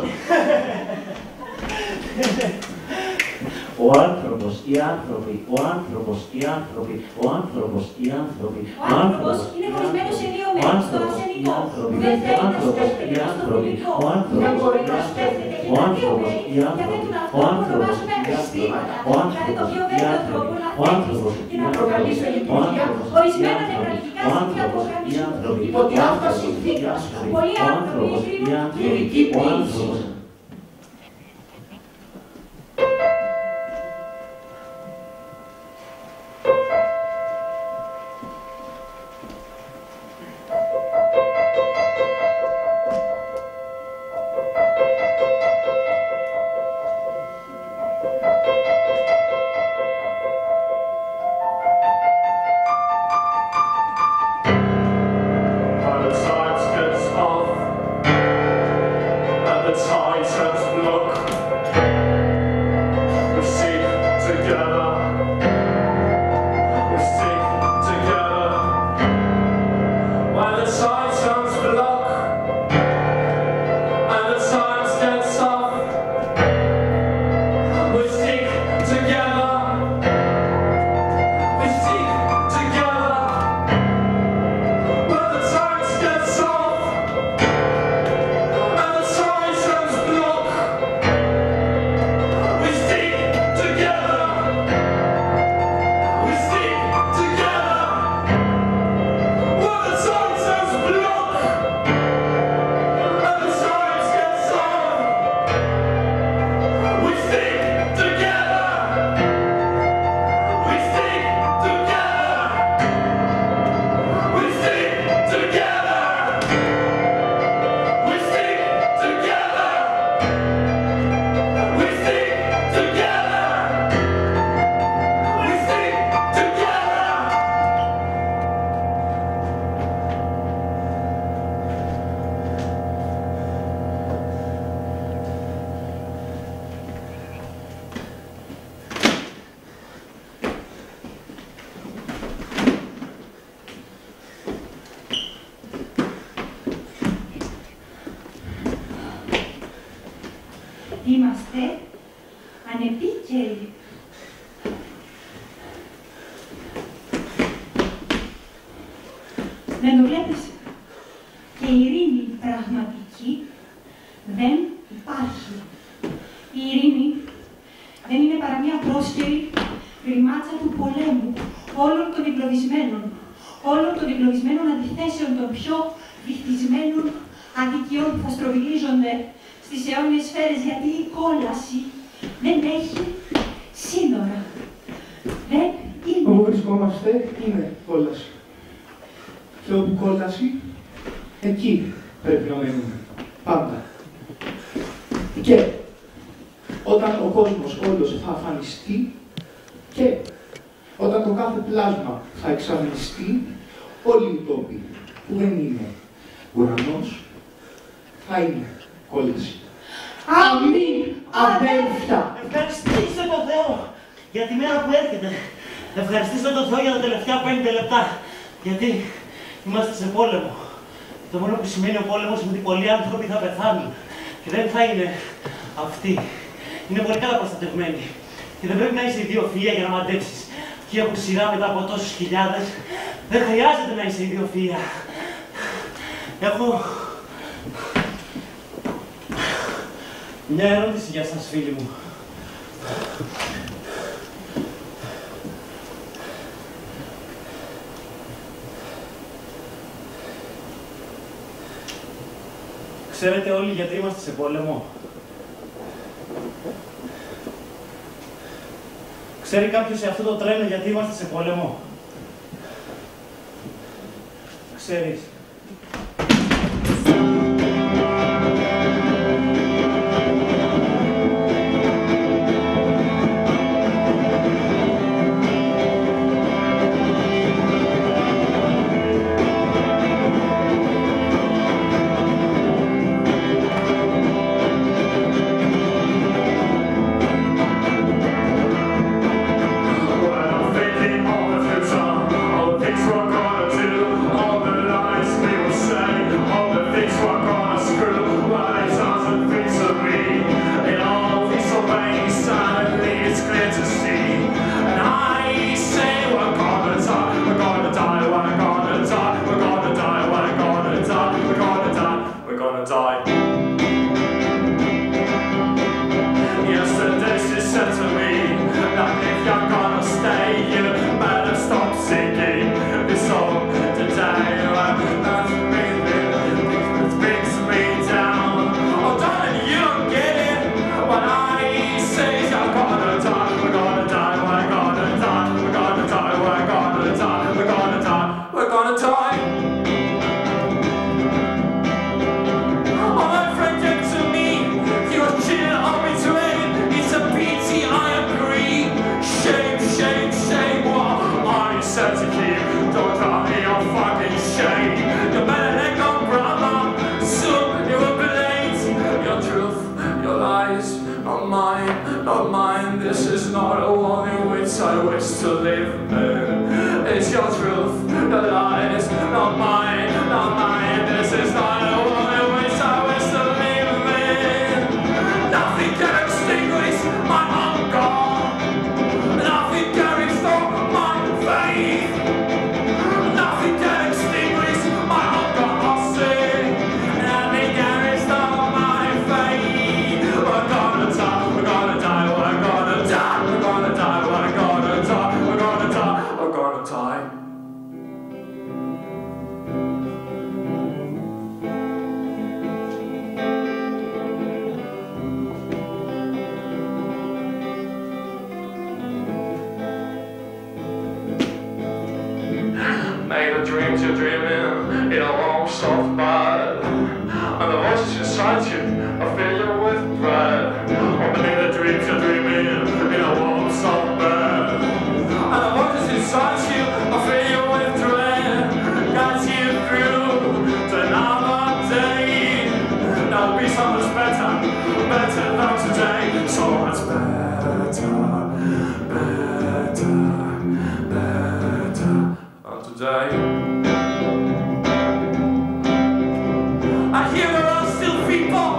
Ο άνθρωπος, οι άνθρωποι, ο άνθρωπος, οι άνθρωποι, ο άνθρωπος, οι άνθρωποι. Ο άνθρωπος είναι χωρισμένος σε δύο μέρη, στο αρσενικό. Δεν θέλει να στέφεται στο φιλικό. Δεν μπορεί να στέφεται και τα δύο μέρη, γιατί τον αυτό που ονομάζουμε αισθήματα. Δηλαδή το πιο βέβαιο τρόπο να θέλεις και να προκαλείς σε λειτουργία ορισμένα νευραλγικά σημεία του οργανισμού. Υπό τη αυτά συνθήκα, πολλοί άνθρωποι εκρίνουν λυρική ποίηση. Είμαστε ανεπίκαιροι. Δεν το βλέπεις. Και η ειρήνη πραγματική δεν υπάρχει. Η ειρήνη όλων των εγκλωβισμένων αντιθέσεων των πιο βυθισμένων αδικιών που θα στροβιλίζονται στις αιώνιες σφαίρες, γιατί η κόλαση δεν έχει σύνορα. Δεν είναι. Όπου βρισκόμαστε είναι κόλαση. Και όπου κόλαση, εκεί πρέπει να μένουμε. Πάντα. Και όταν ο κόσμος όλος θα αφανιστεί και όταν το κάθε πλάσμα θα εξαφανιστεί, όλοι οι τόποι που δεν είναι ουρανός θα είναι κόλαση. Αμήν, αδέλφια! Ευχαριστήστε τον Θεό για τη μέρα που έρχεται. Ευχαριστήστε τον Θεό για τα τελευταία 5 λεπτά. Γιατί είμαστε σε πόλεμο. Το μόνο που σημαίνει ο πόλεμος είναι ότι πολλοί άνθρωποι θα πεθάνουν. Και δεν θα είναι αυτοί. Είναι πολύ καλά προστατευμένοι. Και δεν πρέπει να είσαι ιδιοφυΐα για να μαντέψεις. Και από σειρά μετά από τόσους χιλιάδες, δεν χρειάζεται να είσαι ιδιοφυΐα. Έχω μια ερώτηση για σας, φίλοι μου. Ξέρετε όλοι γιατί είμαστε σε πόλεμο? Ξέρει κάποιος σε αυτό το τρένο γιατί είμαστε σε πόλεμο? Ξέρεις. I hear there are still people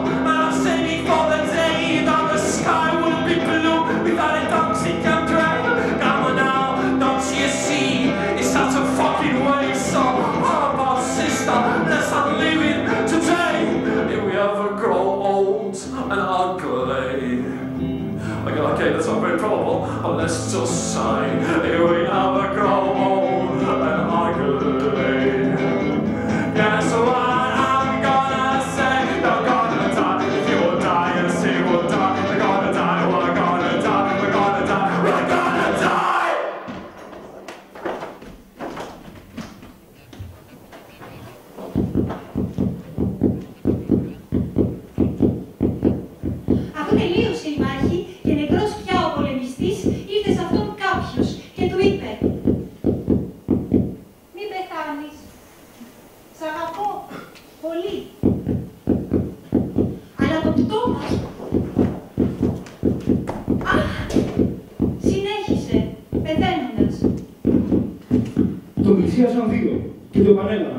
επανέλαβαν.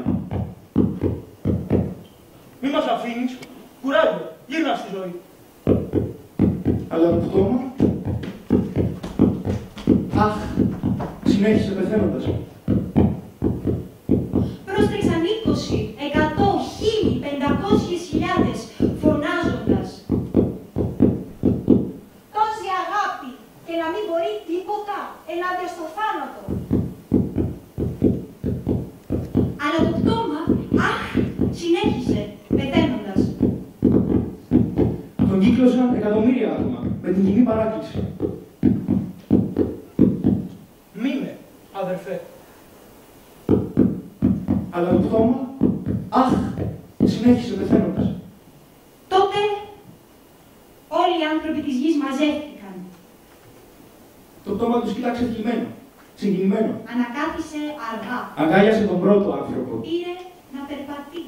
Μη μας αφήνεις. Κουράγιο. Γύρνα στη ζωή. Αλλά το πτώμα... Αχ, συνέχισε πεθαίνοντας. Πρόστρεξαν 20, 100, 1000, 500 χιλιάδες, φωνάζοντας. Τόση αγάπη και να μην μπορεί τίποτα ενάντια στο θάνατο. Αλλά το πτώμα, αχ, συνέχισε πεθαίνοντας. Τον κύκλωσαν εκατομμύρια άτομα με την κοινή παράκληση. Μείνε, αδερφέ. Αλλά το πτώμα, αχ, συνέχισε πεθαίνοντας. Τότε όλοι οι άνθρωποι της γης μαζεύτηκαν. Το πτώμα τους κοίταξε ευχημένο, συγκινημένο. Ανακάθισε αργά. Αγκάλιασε τον πρώτο άνθρωπο. Πήρε να περπατεί.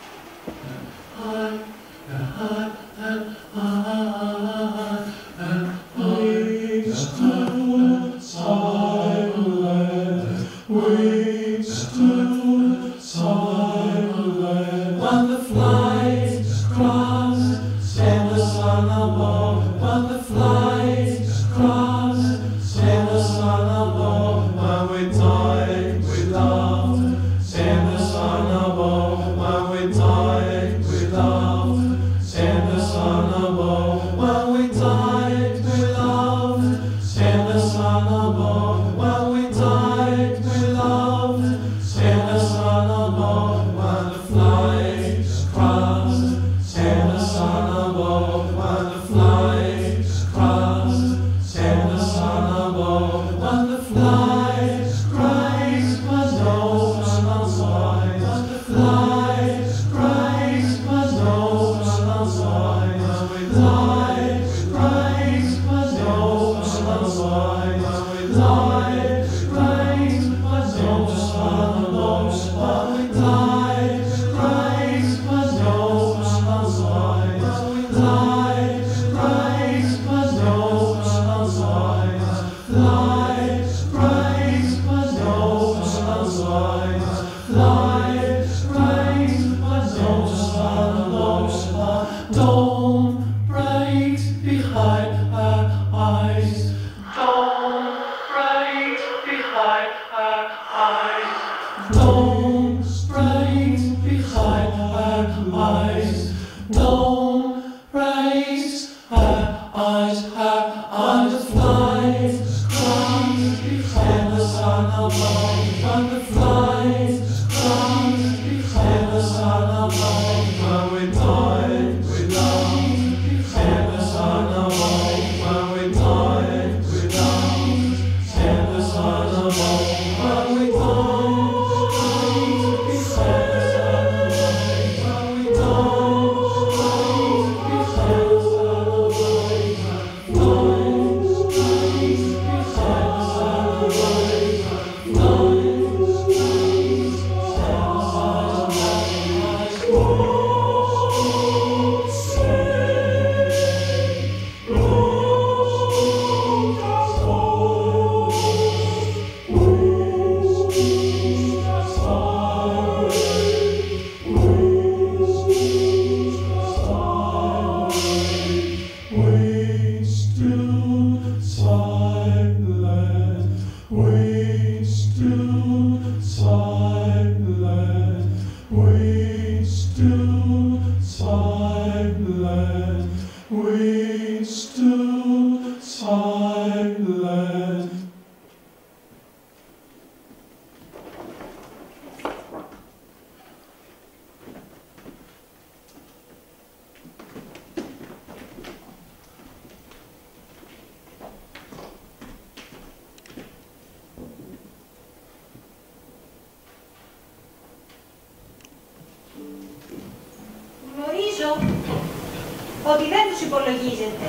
Ότι δεν τους υπολογίζετε,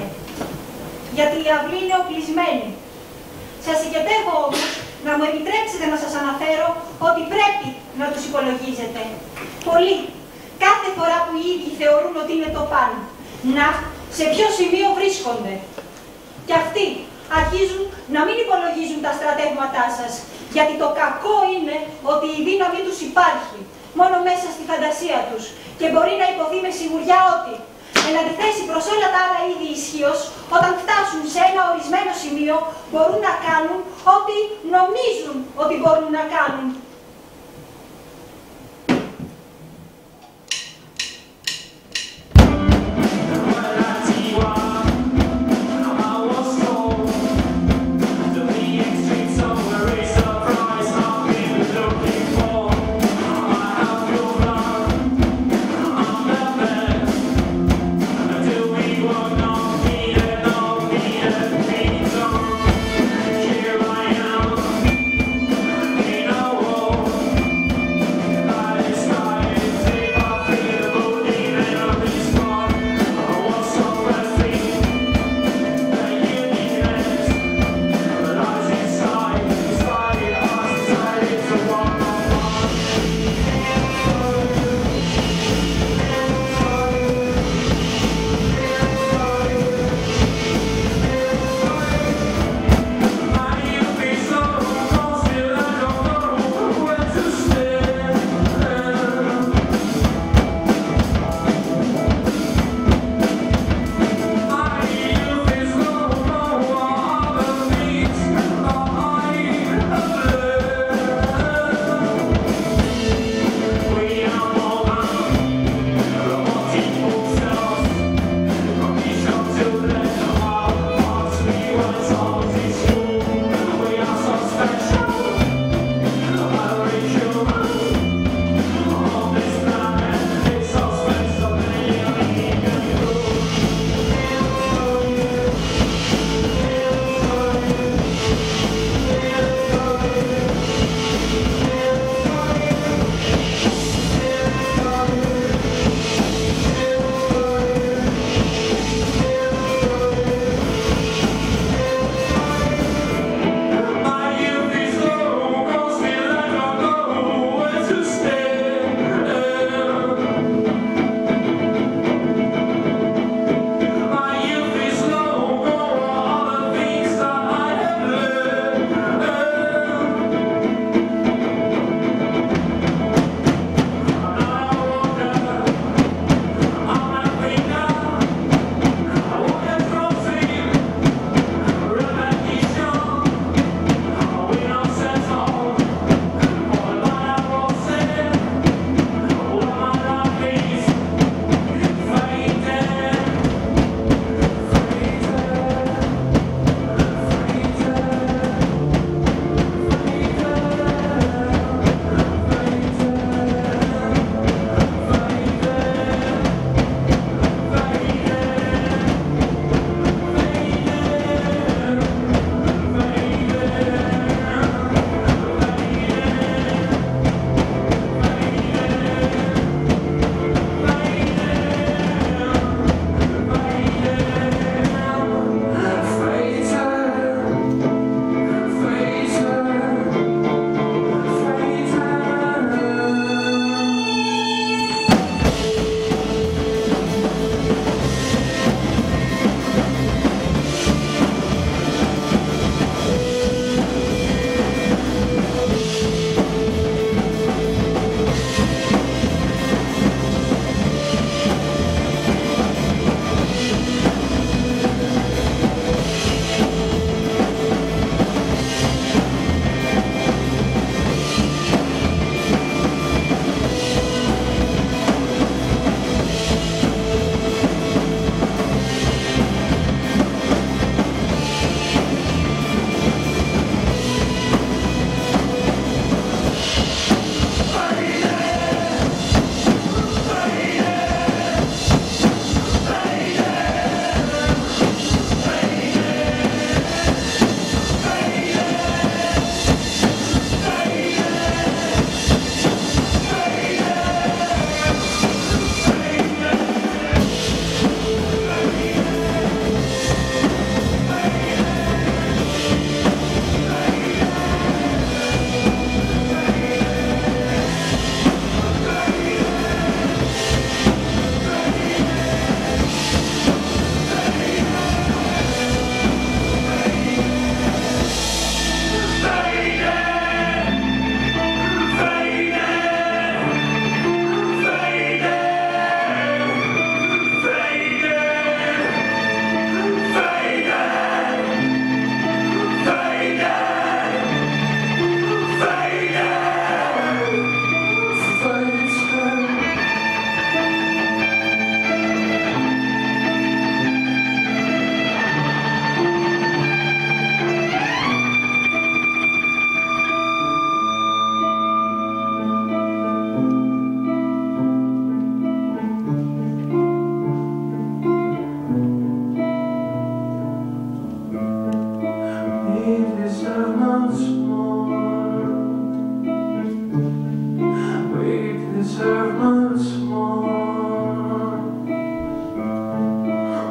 γιατί η αυλή είναι οπλισμένη. Σας συγκεντεύω όμως να μου επιτρέψετε να σας αναφέρω ότι πρέπει να τους υπολογίζετε. Πολλοί, κάθε φορά που οι ίδιοι θεωρούν ότι είναι το παν, να, σε ποιο σημείο βρίσκονται. Και αυτοί αρχίζουν να μην υπολογίζουν τα στρατεύματά σας Γιατί το κακό είναι ότι η δύναμή τους υπάρχει μόνο μέσα στη φαντασία τους και μπορεί να υποθεί με σιγουριά ότι, εν αντιθέσει προς όλα τα άλλα είδη ισχύως, όταν φτάσουν σε ένα ορισμένο σημείο μπορούν να κάνουν ό,τι νομίζουν ότι μπορούν να κάνουν. Oh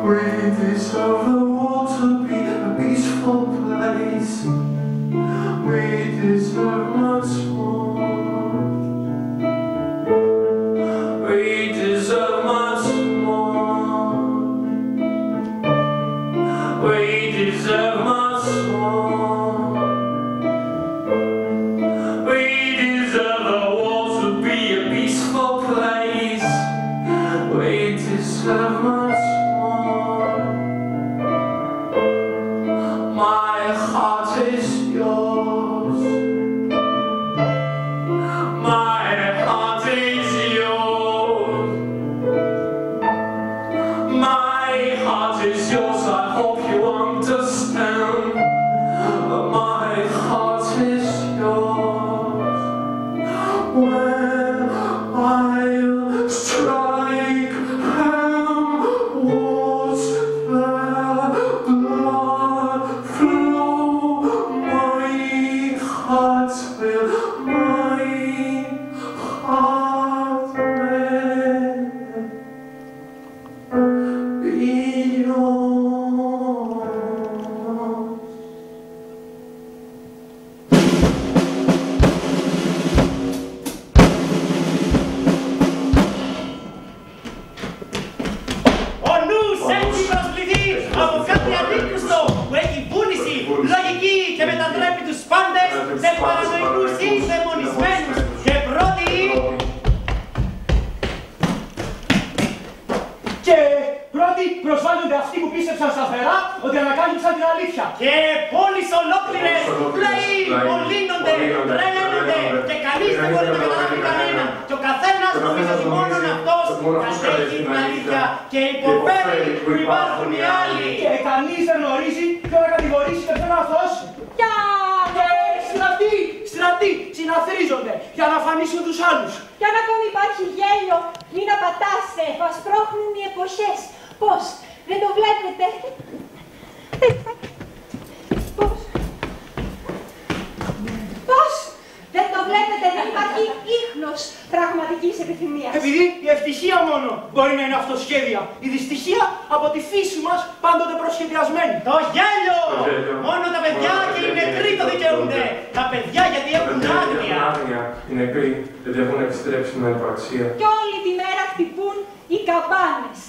Και όλη τη μέρα χτυπούν οι καμπάνες.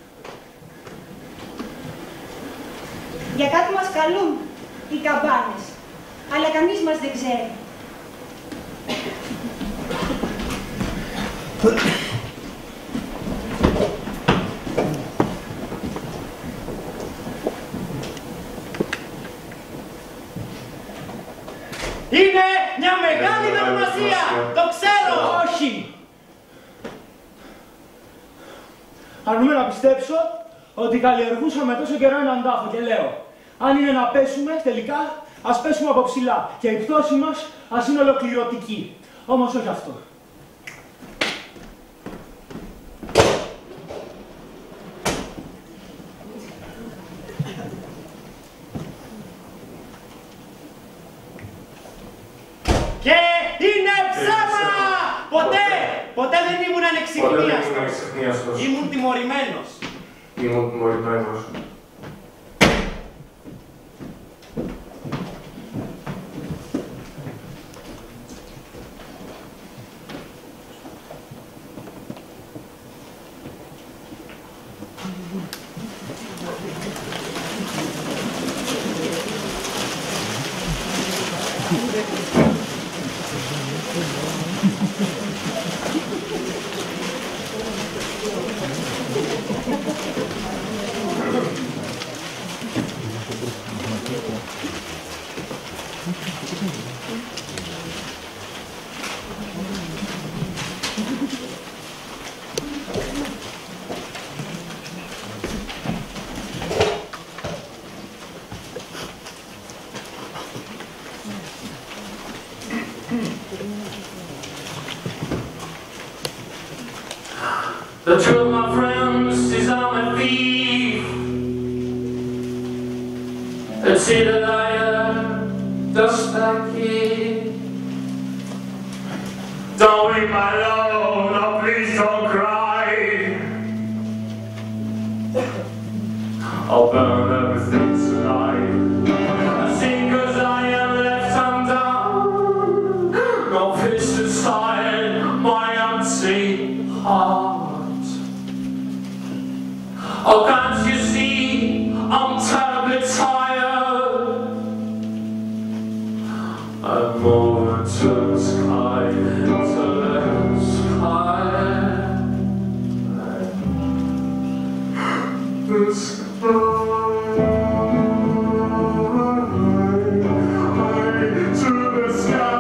Για κάτι μας καλούν οι καμπάνες, αλλά κανείς μας δεν ξέρει. Είναι μια μεγάλη δοκιμασία! Το ξέρω! Όχι! Αρνούμε να πιστέψω ότι καλλιεργούσαμε τόσο καιρό έναν τάφο και λέω αν είναι να πέσουμε τελικά, ας πέσουμε από ψηλά και η πτώση μας ας είναι ολοκληρωτική. Όμως όχι αυτό. Και είναι ψέμα! Ποτέ δεν ήμουν ανεξιχνίαστος. Ήμουν τιμωρημένος. The truth of my friends is I'm a thief. It's either liar, dust like it. Don't leave me alone, no please don't cry. I'll burn everything tonight. I sing 'cause I am left undone. No peace inside my empty heart. Oh, can't you see I'm terribly tired? I'm moving to the sky, to the sky. The sky. To the sky.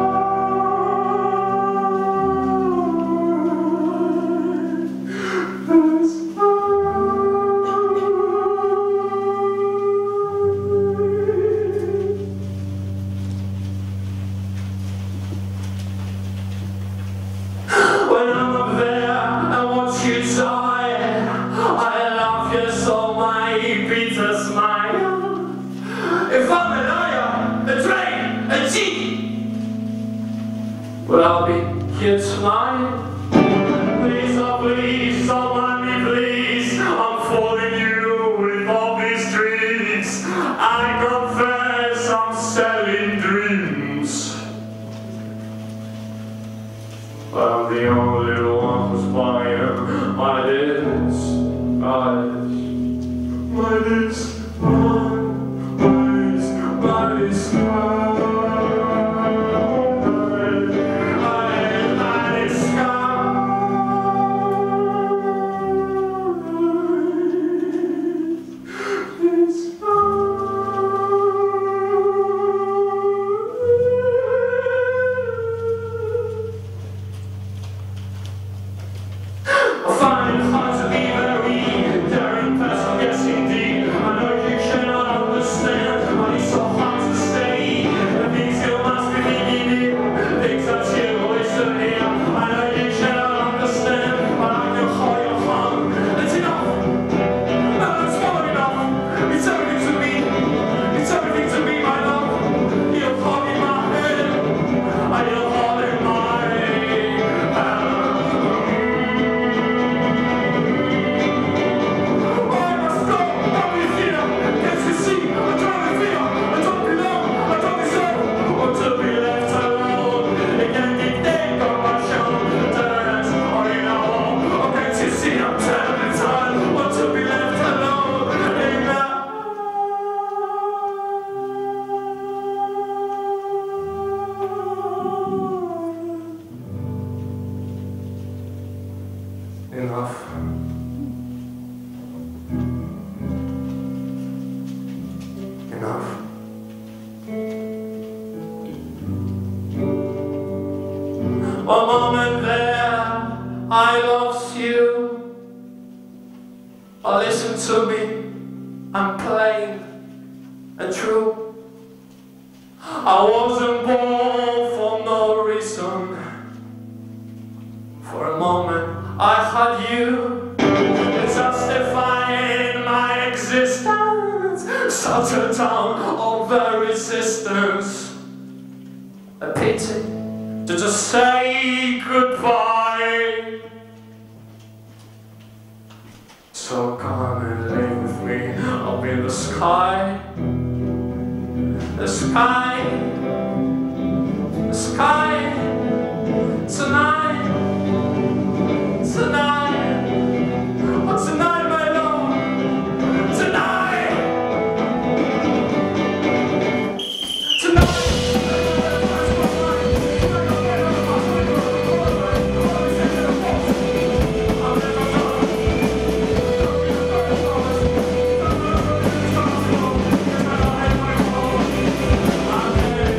When I'm up there and watch you die, I love you so my bitter smile. If I'm a liar, a traitor, a cheat, well, I'll be here tonight. Please, oh please, don't mind me, please. I'm fooling you with all these tricks. I confess I'm selling dreams. I'm the only one who's buying my disguise. My disguise. My disguise. I find it hard to be very daring person, yes indeed. I know you cannot understand, but it's so hard to say. The things you must be thinking here, things that you listen here. I know you cannot understand, but I can hold your hand. It's enough, no, that's not enough. It's everything to me, it's everything to me, my love. You're holding my hand, you're holding my hand. Enough. Enough. One moment there, I lost you. But listen to me, I'm plain and true. I wasn't born for no reason. For a moment, I had you, justifying my existence. Such a town of their resistance. A pity to just say goodbye. So come and live with me up in the sky. The sky. The sky. Tonight. Tonight, oh tonight, my love, tonight, tonight. I'm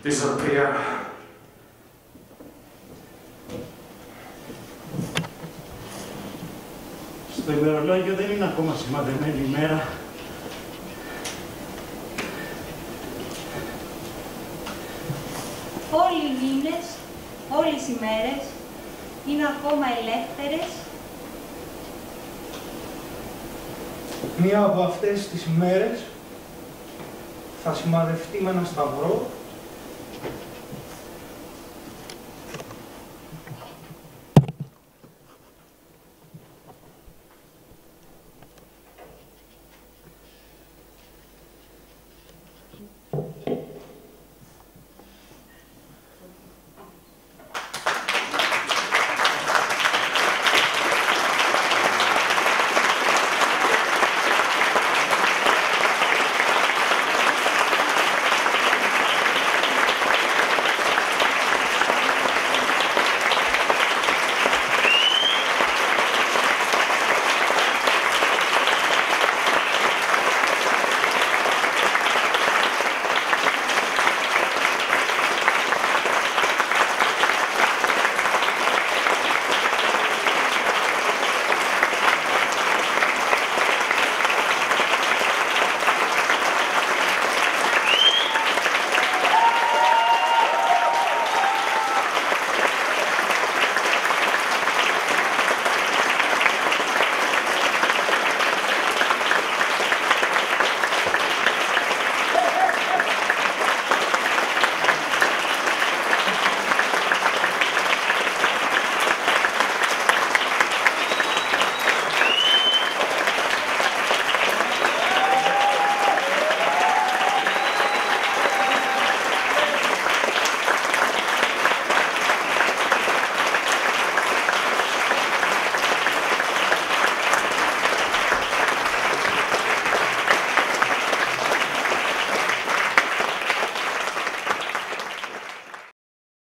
disappear. Στο ημερολόγιο δεν είναι ακόμα σημαδεμένη ημέρα. Όλοι οι μήνες, όλες οι μέρες είναι ακόμα ελεύθερες. Μία από αυτές τις ημέρες θα σημαδευτεί με ένα σταυρό